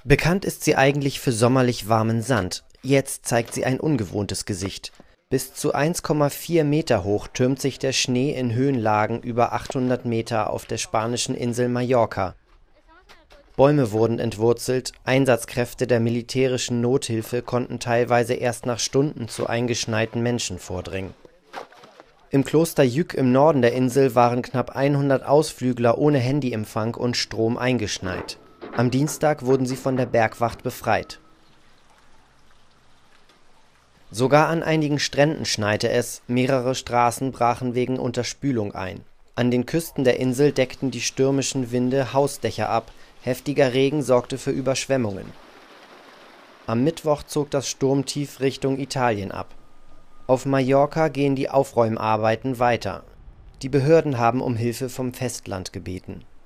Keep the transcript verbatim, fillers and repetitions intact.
Bekannt ist sie eigentlich für sommerlich warmen Sand. Jetzt zeigt sie ein ungewohntes Gesicht. Bis zu eins Komma vier Meter hoch türmt sich der Schnee in Höhenlagen über achthundert Meter auf der spanischen Insel Mallorca. Bäume wurden entwurzelt, Einsatzkräfte der militärischen Nothilfe konnten teilweise erst nach Stunden zu eingeschneiten Menschen vordringen. Im Kloster Yük im Norden der Insel waren knapp hundert Ausflügler ohne Handyempfang und Strom eingeschneit. Am Dienstag wurden sie von der Bergwacht befreit. Sogar an einigen Stränden schneite es, mehrere Straßen brachen wegen Unterspülung ein. An den Küsten der Insel deckten die stürmischen Winde Hausdächer ab, heftiger Regen sorgte für Überschwemmungen. Am Mittwoch zog das Sturmtief Richtung Italien ab. Auf Mallorca gehen die Aufräumarbeiten weiter. Die Behörden haben um Hilfe vom Festland gebeten.